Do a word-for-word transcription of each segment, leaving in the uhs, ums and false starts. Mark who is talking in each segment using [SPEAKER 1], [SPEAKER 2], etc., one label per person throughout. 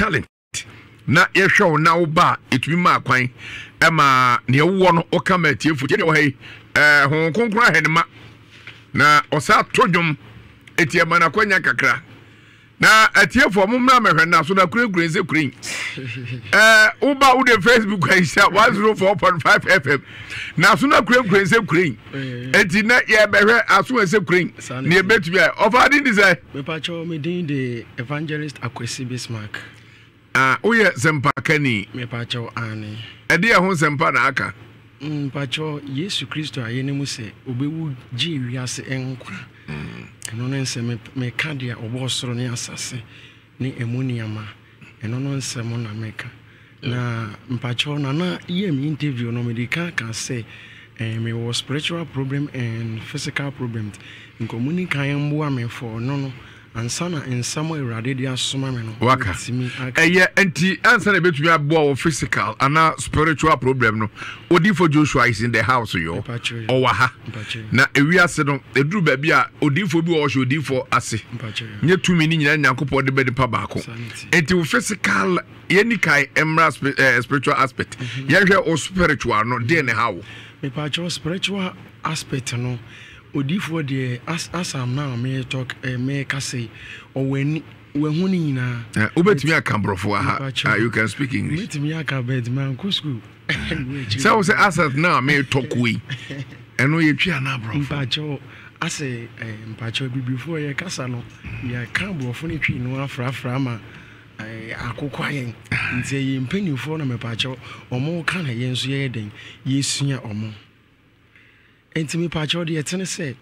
[SPEAKER 1] talent na ye show na wo ba etumi ma kwan e ma ne wo no o kama tiefu je ne wo hai eh hon konkra henma na osa todwom etie ma na kwanya kakra na atiefu mo mra mehwe na so na kure kure nze kure eh wo ba wo de Facebook aisha one oh four point five F M na so na kure kure nze kure enti na ye behwe aso nze kure ne betumi over din say
[SPEAKER 2] me pa cho me din the evangelist Akwesi Bismarck.
[SPEAKER 1] Ah, oye sempa kani
[SPEAKER 2] me pa cho ani
[SPEAKER 1] e de ho sempa na aka
[SPEAKER 2] mm pa cho Yesu Kristo aye ne mu se obewu ji wiase enkwa eno no nse me me kadia obosoro ne asase ne emuniama eno no nse mo na meka na mpacho na na ye me interview no me dika kan say eh me was spiritual problem and physical problems nkomuni kan mbo am for no no ansana in some irade dia soma me no
[SPEAKER 1] waka eye enti ansana betumi abo physical and spiritual problem no odifo Joshua is in the house yo owa ha na ewiase no eduru ba bia odifo bi o hwe odifo ase nye tumi ni nyina nyankopɔ de be de pa baako enti physical yeni kai emra spiritual aspect ye hwe o spiritual no de ne hawo
[SPEAKER 2] me pa spiritual aspect no odifo de as asam now me talk uh, me ka say o weni we hu ni nyina
[SPEAKER 1] obetumi aka brofo ha you can speak English
[SPEAKER 2] obetumi aka bet man ko school
[SPEAKER 1] so we say asat now me talk we eno ye twa na brofo
[SPEAKER 2] mpacho ase mpacho bi before ye kasa no ya ka brofo ni twi no afrafra ma akokwa yen nti ye mpanifo na me pacho omo ka na ye nso ye den ye sua omo enti me pacho de yetene se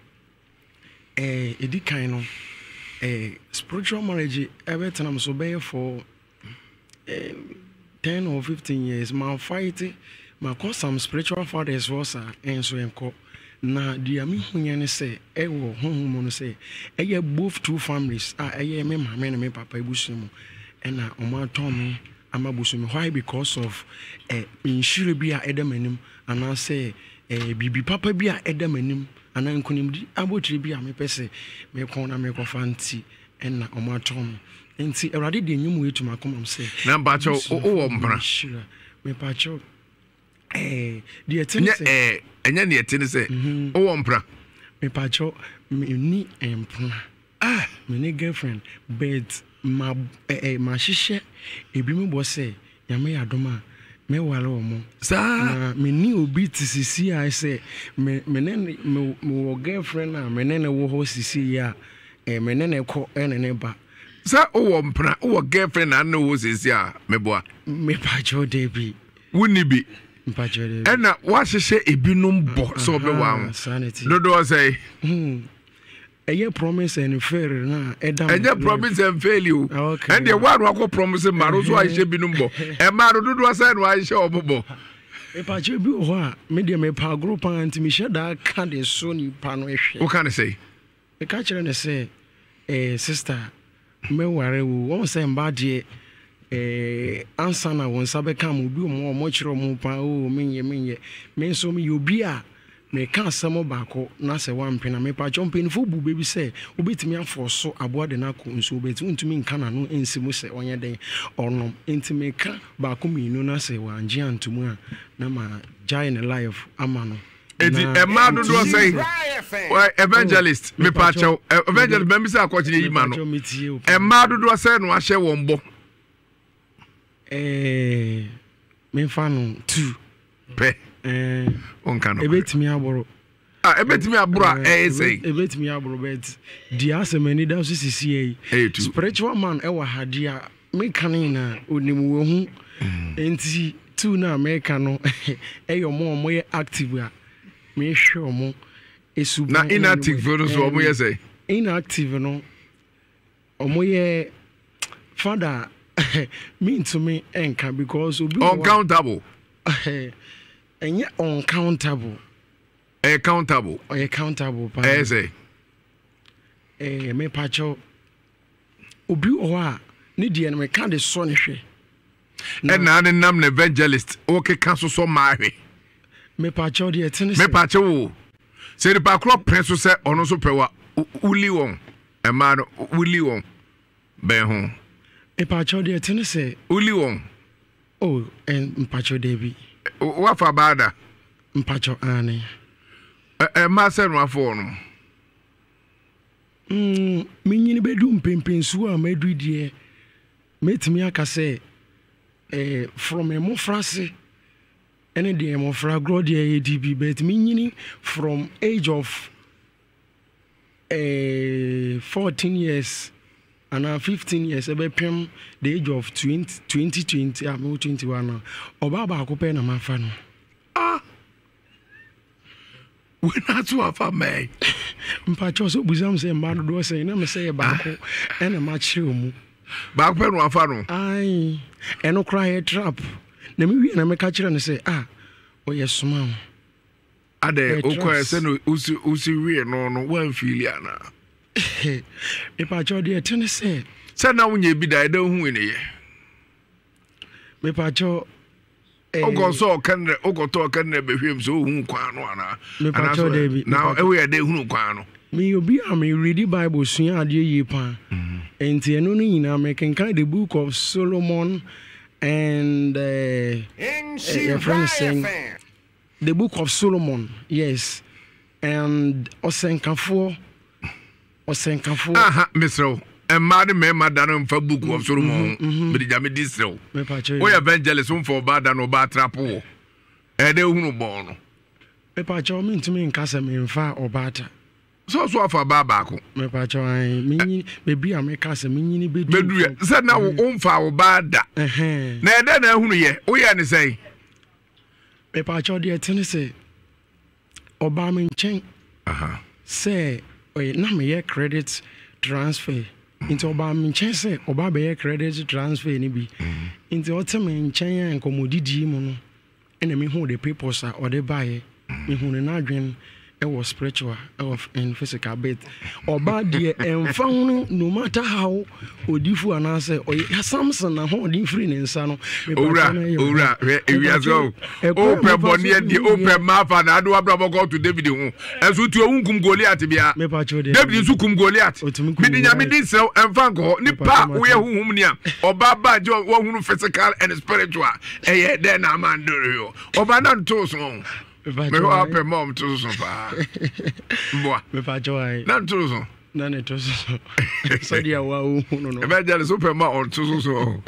[SPEAKER 2] eh edikan no eh spiritual marriage ever tenam so be for eh ten or fifteen years my fight my cause some spiritual fathers was and so enko na dia me hunya ne se e wo honhom no se e ye both two families ah e ye me mama and me papa ebusu mu and na omo aton me amabusu me why because of eh insure bi a edamanim and I say eh bibi papa bi a edamanim ana nkonimdi abotire bi a me pese me kon na me kofa nti en na omo aton nti erade de nyum wetu makomam se
[SPEAKER 1] na bacho o wo mpra
[SPEAKER 2] me pacho eh de etene se
[SPEAKER 1] eh enya ne etene se o wo mpra
[SPEAKER 2] me pacho me ni empra ah me ni girlfriend but ma eh ma hihye ebi me bo se nyame yadoma me wale omo
[SPEAKER 1] sa
[SPEAKER 2] me ni obi tisisi I say me me ne me wo girlfriend na me ne ne wo ho sisi ya eh me ne ne ko ene ne ba
[SPEAKER 1] sa o wo mpra o wo girlfriend na no wo sisi a me boa
[SPEAKER 2] me pacho debi
[SPEAKER 1] wuni bi
[SPEAKER 2] pacho debi
[SPEAKER 1] ena wa hihye ebi no mbo so be wa ho dodo say
[SPEAKER 2] hmm eye promise and fair na edam
[SPEAKER 1] eye promise and fail you and the one who promise maro so ahye bi no mbo e maro dodo say no ahye obobo
[SPEAKER 2] e pa che bi ho a me de me pa group anti me sheda ka de so ni pa no ehwe
[SPEAKER 1] what can I say
[SPEAKER 2] e ka kire ne say eh sister me ware wo won say mba de eh answer na won sabe kam obi mo mo kire mo pa o menye menye me so me obi a me kan samo baako na se wan pena me pa chompen fo bu bebi se obetimi afoso aboa de na ko nso obeti untumi nka na no ensimu se onye den onom entimi ka baako minu na se wanje antumu a na ma jai ne life amano
[SPEAKER 1] edi e ma do do say evangelist me pa chew evangelist me bi se akochi yi ma no e ma do do say no ahye won bo
[SPEAKER 2] eh me fa no two
[SPEAKER 1] pe eh on kan
[SPEAKER 2] ebetimi aboro
[SPEAKER 1] ah ebetimi aboro eh say
[SPEAKER 2] ebetimi aboro bet dia asemani da so sisi eh spiritual man e wa hadia me kan na onimu wo hu enti two na America no e yo mo mo ye active a me hwe mo esu
[SPEAKER 1] na inactive no so mo ye say
[SPEAKER 2] inactive no omo ye father mean to me enka because obi
[SPEAKER 1] uncountable
[SPEAKER 2] enye uncountable
[SPEAKER 1] eh countable
[SPEAKER 2] or accountable pa
[SPEAKER 1] eh say
[SPEAKER 2] eh me pacho obi o a ne die no me ka de so ne hwe
[SPEAKER 1] and na ne nam evangelist okay ka so so ma hwe
[SPEAKER 2] me pacho de etene
[SPEAKER 1] me pacho wo se de pa kro preso se ono so pewa uli won e ma no uli won ben ho
[SPEAKER 2] Epacho de tenese.
[SPEAKER 1] Uli won.
[SPEAKER 2] Oh, and Mpacho Debi.
[SPEAKER 1] What for bada?
[SPEAKER 2] Mpacho Annie.
[SPEAKER 1] A master no phone.
[SPEAKER 2] Hmm, meaning bedroom pimpin sua medri dear. Met me aka say, eh, from a mofrase. Any day mofra grow dear A D B, but meaning from age of eh, fourteen years. And now fifteen years, about the age of twenty, twenty, twenty, I'm twenty-one now. Obaba Copen and my fan.
[SPEAKER 1] Ah, we're not too far, May.
[SPEAKER 2] Mpacho, Buzam say, Mad do say, never say about and a match room.
[SPEAKER 1] Backpen one fan.
[SPEAKER 2] Aye, and no cry a trap. Let me and I catch and say, ah, oh, yes, ma'am.
[SPEAKER 1] Are they okay? Send Usi Usi, we no no one filiana.
[SPEAKER 2] If I told you, Tennessee,
[SPEAKER 1] said now when you be there, don't win it.
[SPEAKER 2] Me pacho,
[SPEAKER 1] Ogo so can the Ogo talk can never him so who quano.
[SPEAKER 2] Me pacho, David.
[SPEAKER 1] Now, we are there who quano.
[SPEAKER 2] Me, you be a me read the Bible soon, I dear ye pan. And Tianuni, I'm making kind the book of Solomon and uh, friend saying the book of Solomon, yes, and Osenkafo. Osenkafo.
[SPEAKER 1] Aha, Mister. And Madam Madame for book of Solomon, but the Jammy Distro. We evangelist for bad and over trapo. And they who born.
[SPEAKER 2] Me pacho mean to me in Casa me fa or bata.
[SPEAKER 1] So so for Babaco.
[SPEAKER 2] Me pacho I mean maybe I make us a mini bit.
[SPEAKER 1] But said now on for bad. Eh, now then who ye, we are say.
[SPEAKER 2] Me pacho dear Tennessee. Obama in chain.
[SPEAKER 1] Aha.
[SPEAKER 2] Say, oye, na me ye credit transfer. Into Obama in chain say, Obama ye credit transfer ni bi. Into Otama in chain and commodity mono. And me who the papers are or they buy. Me who the nadrin. It was spiritual, of and physical, but or bad dear and found no matter how or different and answer or Samson and holding free and son.
[SPEAKER 1] Ora, ora, we are so open bonnet, the open map, and I do a bravo go to David. As we to Unkum Goliath, David Sukum Goliath, meaning I mean this and Fango, Nipa, we are whom near, or Baba Joe, one physical and spiritual, and then I'm under you, or Banan Toson. Me ho ape mom to so fa. Mboa.
[SPEAKER 2] Me pa joy.
[SPEAKER 1] Nan to so.
[SPEAKER 2] Nan to so. So dia wa hu no no.
[SPEAKER 1] E ba jale super ma on to so so.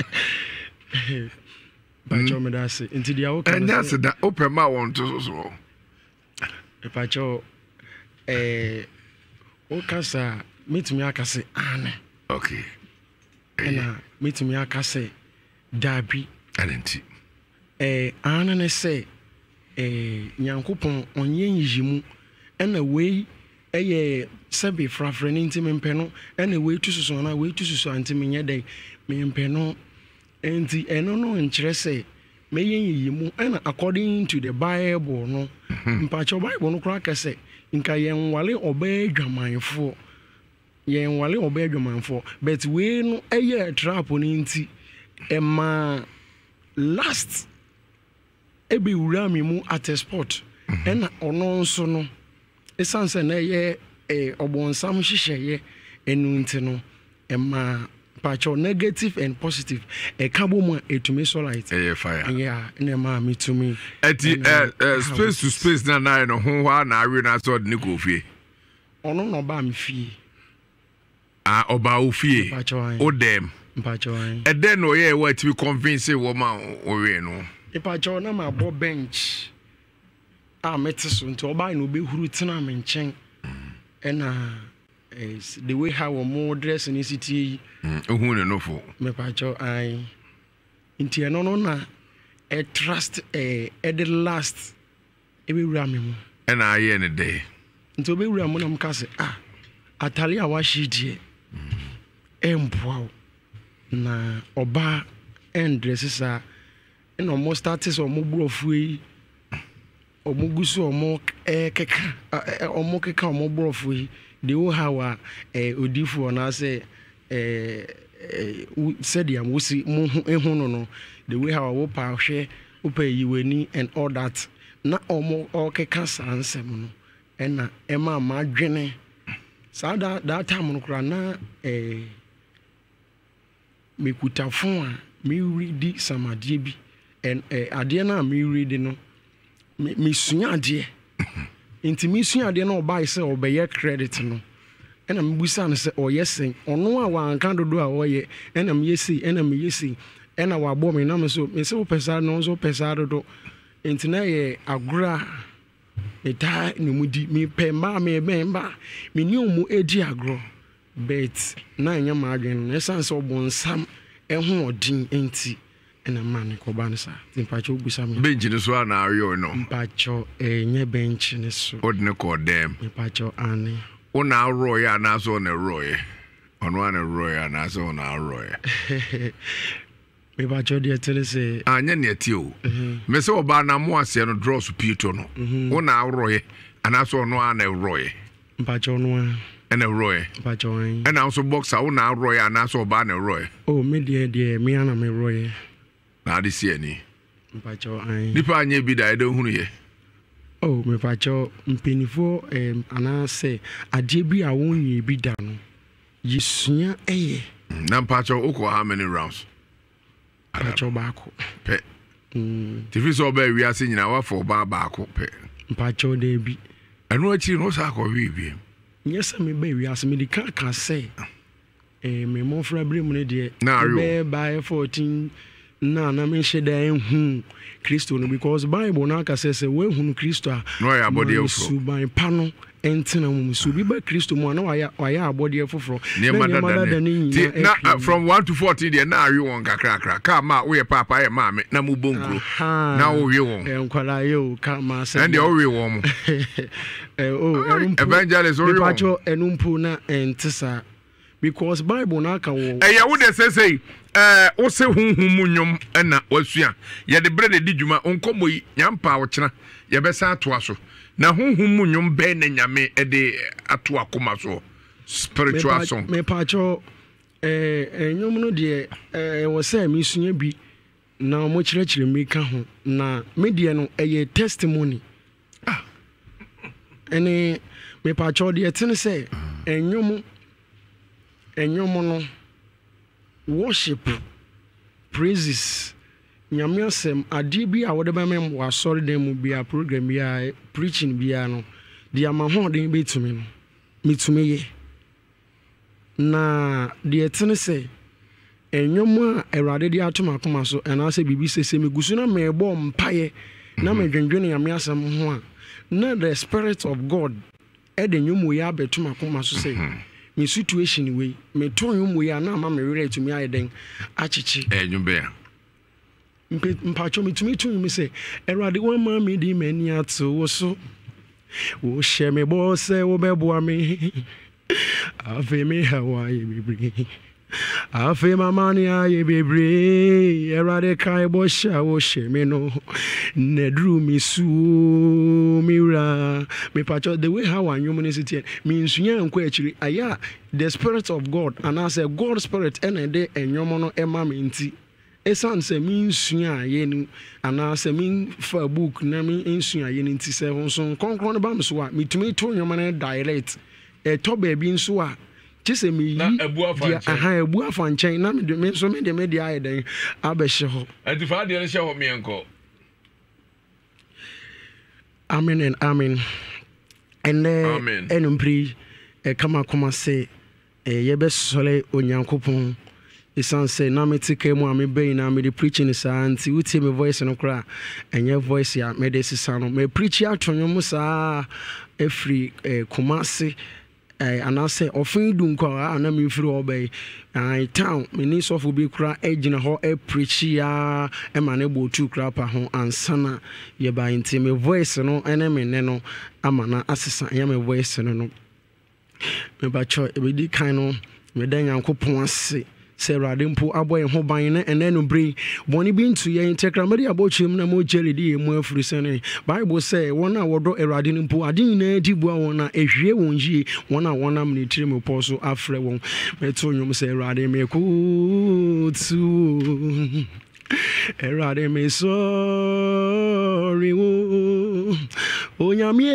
[SPEAKER 2] Ba jo me da se. Nti dia wo kan.
[SPEAKER 1] And that's that open ma on to so so.
[SPEAKER 2] E pa jo eh o kasa metumi akase ane.
[SPEAKER 1] Okay.
[SPEAKER 2] Ena metumi akase dabi.
[SPEAKER 1] Anenti.
[SPEAKER 2] Eh ane ne say eh nyankopon onye nyimu ena wei eye sebe frafre ni ntimi mpeno ena wei tususu na wei tususu antimi nye den me mpeno enti eno no nkyere se me nyimu ena according to the Bible no mpacho Bible no kra kase nka yen wale oba adwamanfo yen wale oba adwamanfo but wei no eye trap ni nti ema last ebe wura mi mu at a spot ena ono nso no esanse na ye eh obonsam hihye enu nti no ema pacho negative and positive e kabo mu etumi solite
[SPEAKER 1] eh fire
[SPEAKER 2] yeah na ma mi tumi
[SPEAKER 1] eti eh space to space na na no ho wa na awe na so de ko fie
[SPEAKER 2] ono no ba mi fie
[SPEAKER 1] ah oba o fie o dem
[SPEAKER 2] pacho ai
[SPEAKER 1] e den no ye wa ti convince wo ma o we no
[SPEAKER 2] Ipa jo na ma bo bench a mete so nti oba na obehuru tena me nchen ena is the way how mo dress in city
[SPEAKER 1] ohun ne no fo
[SPEAKER 2] me pa jo ai nti eno no na e trust eh e the last e be wura me mu
[SPEAKER 1] ena aye ne dey
[SPEAKER 2] nti obewura mu na m ka se ah atali a wa shidie empoa na oba end dresses and almost started or more brofui or mugusu or more eh keka or more keka or more brofui they all have a odifu and I say eh said ya wusi mu ehun no no the way how wo pa hwe opa yiweni and all that na omo all keka sansem no and na ema ma dwene sa that that time no kra na eh me kuta phone a me read some adie bi and adie na me read no me me sua adie nti me sua adie na obai se obeye credit no ena me busa no se oyesen ono a wa anka dodo a oye ena me yesi ena me yesi ena wa bo me na me so me se wo pesa no so pesa dodo nti na ye agora eta ni mudi me pe ma me be mba me ni omu edi agro bet na nya ma adwen no esan se obonsam eho odin enti ena man ko ba no sa timpacho busa me
[SPEAKER 1] bench ni so na ayo no
[SPEAKER 2] mpacho enye bench ni so
[SPEAKER 1] odne ko dem
[SPEAKER 2] mpacho ani
[SPEAKER 1] una roy na so na roy ono na roy na so na roy
[SPEAKER 2] me ba cho de tele se
[SPEAKER 1] anya ne ti o me se oba na mo ase no draw so pito no una roy ana so ono na roy
[SPEAKER 2] mpacho no
[SPEAKER 1] ena roy
[SPEAKER 2] mpacho an
[SPEAKER 1] ena so boxer una roy ana so oba na roy
[SPEAKER 2] oh me de de me ana me roy
[SPEAKER 1] na ade si ani
[SPEAKER 2] mpacho an
[SPEAKER 1] nipa anya bi da ede hunu ye
[SPEAKER 2] oh me mpacho mpenifo em ana se ade bi a wonye bi da no yisua eye
[SPEAKER 1] na mpacho uko how many rounds
[SPEAKER 2] mpacho baako
[SPEAKER 1] pe
[SPEAKER 2] mm
[SPEAKER 1] tifi so ba wi ase nyina wa for ba baako pe
[SPEAKER 2] mpacho de bi
[SPEAKER 1] eno achi no sa ko wi bi
[SPEAKER 2] yes me ba wi ase me di kan kan se eh me mo fra bre mu ne de
[SPEAKER 1] be
[SPEAKER 2] by fourteen na na me sheda enhu Kristo no because Bible na ka say say we hu Kristo a
[SPEAKER 1] no ya body of
[SPEAKER 2] so by pano entina mu so bi ba Kristo mu na waya waya abode efoforo
[SPEAKER 1] na from one to fourteen there na awi won kakra kakra ka ma we papa ye ma me na mu bonkro na wo wi won
[SPEAKER 2] enkwala yo ka ma say
[SPEAKER 1] and the wo wi won
[SPEAKER 2] eh oh
[SPEAKER 1] evangelist wo wi won
[SPEAKER 2] pacho enumpu na entisa because Bible na ka wo
[SPEAKER 1] eh ya wo de say say eh wo se hunhum mu nyom na wasua ye de bre de di djuma onkomo yi nyampa wo kena ye be sa to aso na hunhum mu nyom be na nyame e de ato akoma so spiritual song
[SPEAKER 2] me pacho eh enyom no de eh wo se mi sua bi na mo kirekire mi ka ho na me de no eye testimony ah ene me pacho de tene se enyom enyom no worship praises nyame asem ade bi a wode ba mem wa sorry dem mu bia program bia preaching bia no dia ma ho den betumi no mitumi ye na de etene se enwom a Awurade de atoma koma so ena se bibi sese megusu na me bo mpaye na me dwendwene nyame asem ho a na the spirit of God e de nwom ya betoma koma so say me situation we me ton yum ya na ma me were etumi ayeden achichi
[SPEAKER 1] enwum be
[SPEAKER 2] mpacho me tumi tumi me say Awurade wan ma me di mani ato wo so wo hye me bo se wo bebo me ave me hawaii bibri afe mamani aye bebre Awurade kai bo sha wo hye me no nedru mi su mira me pacho the way how an human is it me nsunya enko akiri aya the spirit of God and as a God spirit ene de enyomo no ema me nti esan se me nsunya aye ni and as a me for book na me nsunya aye ni nti se ho so konkron ba me so a metumi to nyomo na direct e to ba bi nso a chise me yi aha ebu afa nchen na me me so me de me de aye den abehye ho
[SPEAKER 1] atifa de ne hye ho me enko
[SPEAKER 2] amen and amen and uh,
[SPEAKER 1] amen
[SPEAKER 2] enumpri e kama koma se e yebe sole onyankopon isan se na me tike mu ame be na me de preaching sa anti utie me voice no kra enye voice ya me de sisa no me preach atonyo mu sa efri e komase anase ofin du nko ana me firi obey ai town me ni so fo bi kra agina ho e preach ya e ma ne bo tu kra pa ho ansana ye ba inti me voice no ene me ne no amana asesa ya me voice no no me ba cho e bi di kan no me dan yankopon ase se Awurade mpo aboye ho ban na ene no bre boni bi ntu ye intekra me dia bochim na mo jeli di mu afuri sene Bible say wona wodo Awurade mpo adin na di bua wona ehwie won yi wona wona mne tire me po so afre won me to nyum se Awurade me ku tu Awurade me sorry wo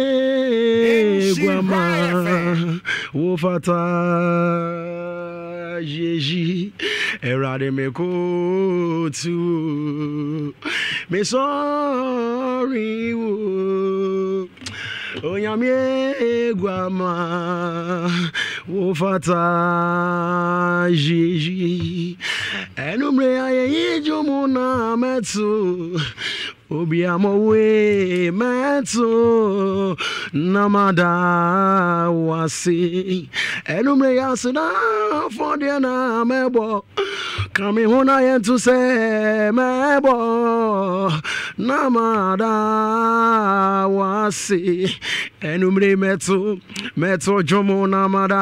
[SPEAKER 2] onyamie guama wo fata jeji erade me ko tu me sorry wo onyame guama wo fata jeji enumre aye jomuna metu obi amowe metu namada wasi enumre yasina for the na mebo kami hona yentu se mebo namada wasi enumre metu metu jomo namada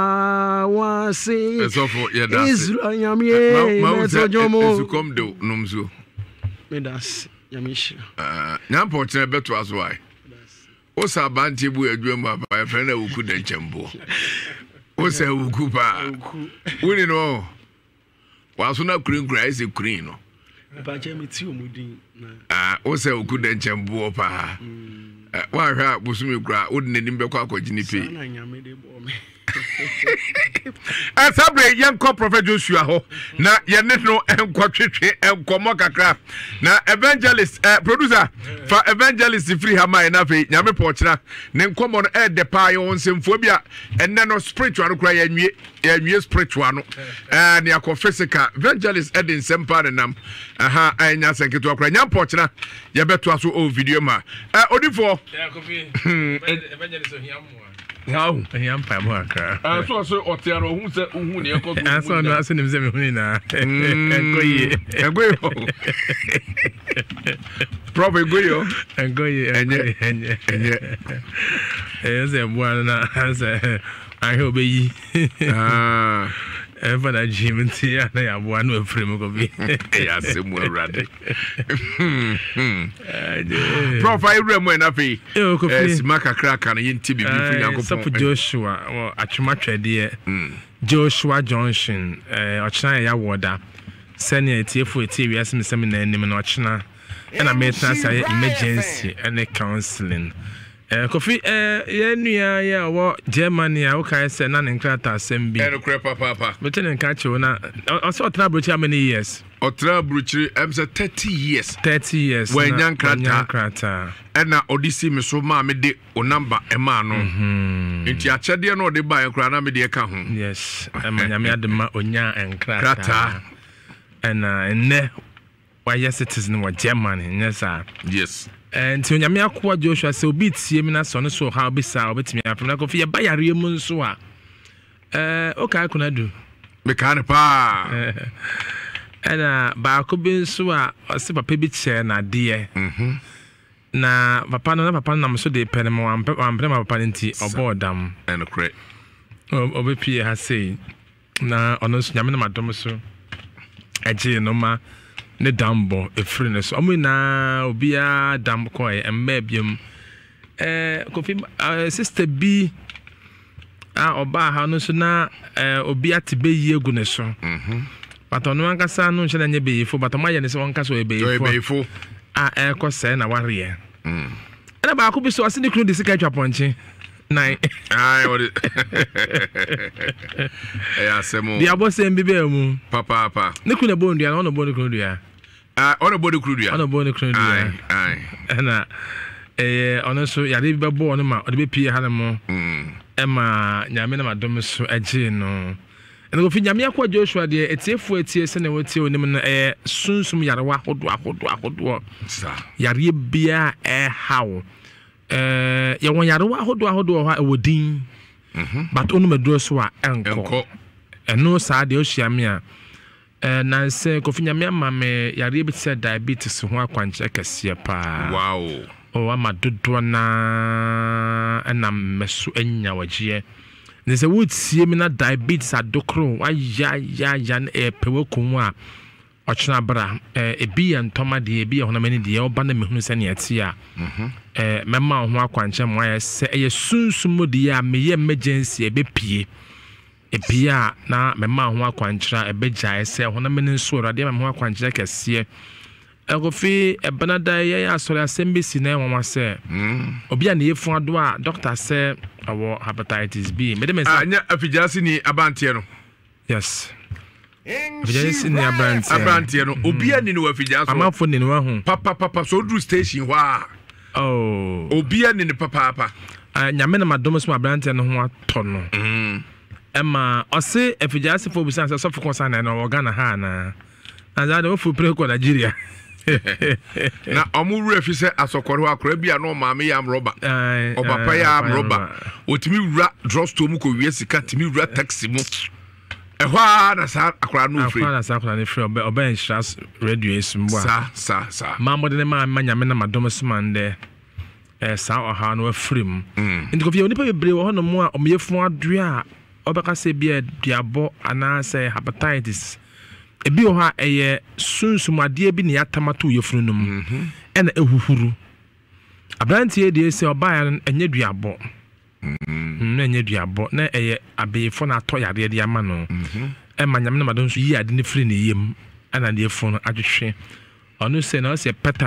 [SPEAKER 2] wasi Israel nyamie metu jomo
[SPEAKER 1] esu kom do nomzo
[SPEAKER 2] medas Yamish.
[SPEAKER 1] Uh, Nampo beto as why. Osa banti bu adwuma ba fe na wuku da nchembo. Osa wuku pa. Woni no. Waso na kurin kura ise kurin no.
[SPEAKER 2] Ba je mi ti omudin na.
[SPEAKER 1] Ah, osa wuku da nchembo pa. Eh, wa hwa busumi kura odi nanim be kwa akogini pe.
[SPEAKER 2] Na nyame de bo me.
[SPEAKER 1] Asabre yanko Prophet Joshua ho na yene no enko twetwe enko mokakra na evangelist eh, producer fa evangelist free hama na fe nyame pochira ne nkomo no e de pa yo nsemfo bia enne no spiritual no kra yanwie yanwie spiritual no eh ne akọ physical evangelist e de nsempa ne nam aha anya senketo kra nyam pochira ye beto aso o video ma eh odifo
[SPEAKER 3] ya kofi evangelist ohiamu
[SPEAKER 1] How?
[SPEAKER 3] I am Pamaka.
[SPEAKER 1] I saw so Otero who said, who near Coco.
[SPEAKER 3] I saw no asking him Zemina.
[SPEAKER 1] And go, probably go,
[SPEAKER 3] and go, and yet, and yet, as a one answer, I hope ye. Ah. Ever that Jim and Tia, they have one with Primogovi.
[SPEAKER 1] Yes, somewhere rather. Profile room when I pay. Yes, Maka crack and in T B.
[SPEAKER 3] For Joshua or Achumatra dear Joshua Johnson, or China Water, sending a tear for a T V as in seminar name and Ochna, and I made us emergency and a counseling. Kofi eh ye nua ya wo Germany a wo kai se na ne nkrata asem bi.
[SPEAKER 1] E no krepa papa.
[SPEAKER 3] Bete ne nka che na o so otra brochi how many years?
[SPEAKER 1] Otra brochi em se thirty years.
[SPEAKER 3] thirty years.
[SPEAKER 1] When yan krata.
[SPEAKER 3] Nkrata.
[SPEAKER 1] E na odisi me so ma me de o number e ma no. Mhm. Nti achede no de ba ekra na me de ka ho.
[SPEAKER 3] Yes. E ma nyame ade ma onya nkrata.
[SPEAKER 1] Krata.
[SPEAKER 3] E na enne why citizen wa Germany yes sir.
[SPEAKER 1] Yes.
[SPEAKER 3] And to nyame akwa Joshua se obi tie mi na so no so ha obi sa obetimi afem na kofi ye ba yare mu nso a eh o kai kuna du
[SPEAKER 1] me kan pa
[SPEAKER 3] ana ba ko bi nso a se papa bi che na de mhm na papa no na papa na so de pere mo am pere ma papa nti obodam
[SPEAKER 1] and correct
[SPEAKER 3] obi pie ha sei na ono so nyame na madom so aje no ma ne dambo efri ne so omo na obia dam ko e emba biam eh kofi sister B a oba ha no so na obia te be yegu ne so mhm but ono ankasa no nche na nye be yefo but ma ye ne se won kasa o be yefo a e ko se na ware mm ana ba ko bi so asini kunu de sika twa ponche nine
[SPEAKER 1] ai what it eh asemo
[SPEAKER 3] dia bo se mbi be mu
[SPEAKER 1] papa papa
[SPEAKER 3] ne kunu bo ndia no no bo ne kunu dia
[SPEAKER 1] ah ono bo de kunu dia
[SPEAKER 3] ono bo ne kunu dia
[SPEAKER 1] ai
[SPEAKER 3] ana eh ono so yare be bo no ma o de be pie ha ne mo mm e ma nyame na madom so age no ene go fi nyame akwa Joshua de etiefu etie se ne wotie onim no eh sunsum yare wa hodo ahodo ahodo sa yare bia eh hawo eh ye won yare wa ahodo ahodo ho ewodin mhm but onu medro so a enko eno sa de o hia me a eh na se ko fi nyame ama me yare bi se diabetes ho akwanche kase pa
[SPEAKER 1] wow
[SPEAKER 3] o ama dodo na na meso anya wagie ne se wotie me na diabetes adokro wa ya ya ya na e pewe kun a ochna bra eh ebi ya ntoma de ebi ya hona mani de oba na mehunu se ne ati a mhm eh mema ho akwanche mo ya se eye sunsum de ya meye emergency ebe pie ebia na mema ho akwanchira ebe gya se hona mani nso rade mema ho akwanchira kase Agofi ebanada ye asori asembisi na enwa se mm obi a na yefu ado a doctor say awo hepatitis B me dem say
[SPEAKER 1] anya afijasi ni abantie no
[SPEAKER 3] yes Afidjasi ni abrantie
[SPEAKER 1] abrantie no obi ani ne wafidja so
[SPEAKER 3] amafo ni ne wa hu
[SPEAKER 1] papa papa so do station hɔ a
[SPEAKER 3] oh
[SPEAKER 1] obi ani ne papa papa
[SPEAKER 3] nyame na madom so abrantie no ho atɔ no
[SPEAKER 1] mm
[SPEAKER 3] ema ɔse Afidjasi fo busan sɛ sɔfo konsa na no Ghana ha na azade wo fu pre ko Nigeria
[SPEAKER 1] na omu wura fi se asokore wa kora bia no maame ya amroba obapa ya amroba otimi wura drugstore mu ko wie sika timi wura taxi mu ehwa na sa akora no free
[SPEAKER 3] akora na sa akora no free oba oba enhras radio esumbo
[SPEAKER 1] sa sa sa
[SPEAKER 3] mamode ne ma manyame na madom smande eh sa oha no afrim ndi ko fi onipa bebre wo hono mu a omeyefu adoa obeka se bia diabo ana se hepatitis ebi o ha eye sunsumade bi ne yatamato yefunu num ena ehuhuru abrantie de ese oba enye duabo na enye duabo na eye abeyefo na ato yare de ama no e manyam na madon so yi ade ne firi ne yem ana de efo no adwehwe onu se na o se peta